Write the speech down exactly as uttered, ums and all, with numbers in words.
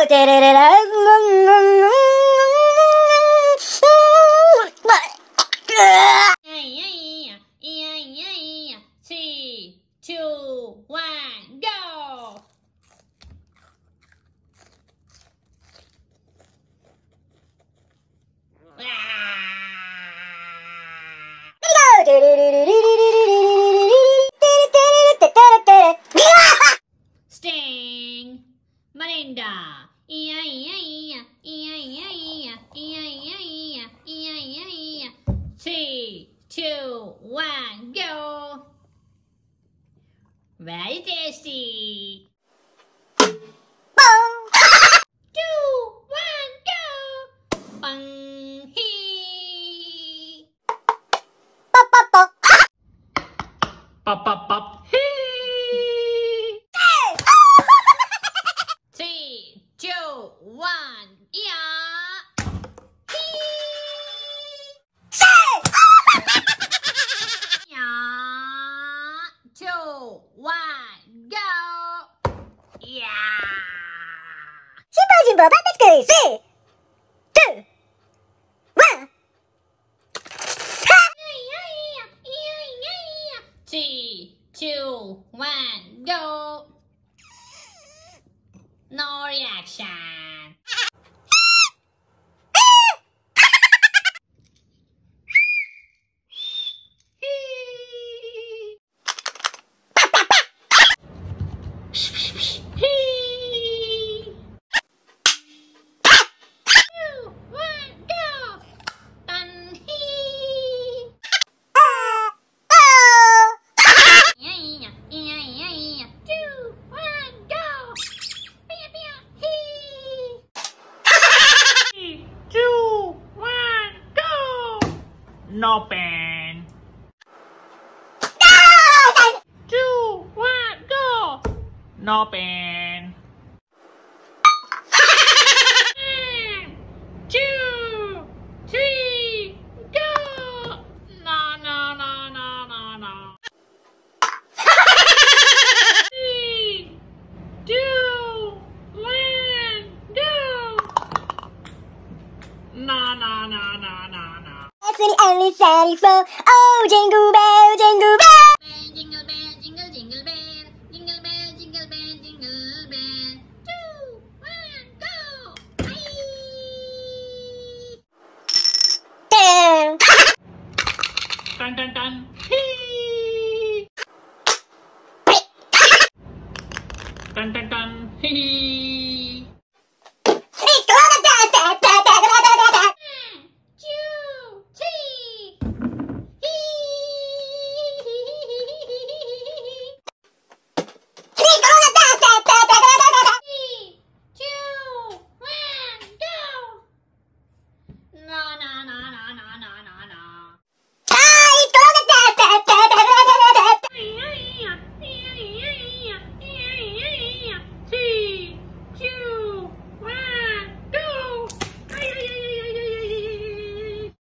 Three, two, one, go! Sting, Melinda. Three, two, one, go! Very tasty. Two, one, go! Bang hee. Pop pop pop. Pop pop pop hee. Three, two, one, yeah. Yeah. Two, one, go. Yeah. Simple, simple, but let's go. Three, two, one. Three, two, one, go. No reaction. No pain. Two, one, go. No pain. One, two, three, go. No, no, no, no, no, no. Three, two, one, go. No, no, no, no, no, no. That's when he only said he flow. Oh, jingle bell, jingle bell.